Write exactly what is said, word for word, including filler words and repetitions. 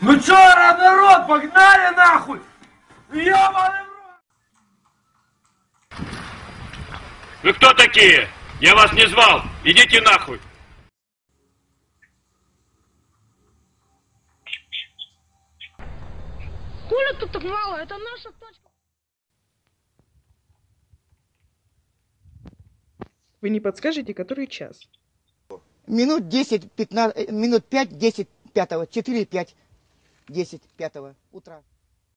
Ну чё, народ, погнали нахуй! Ёбаный в рот! Вы кто такие? Я вас не звал. Идите нахуй. Хули тут так мало? Это наша точка. Вы не подскажете, который час? Минут десять, пятнадцать, минут пять, десять, пятого, четыре, пять, десять, пятого утра.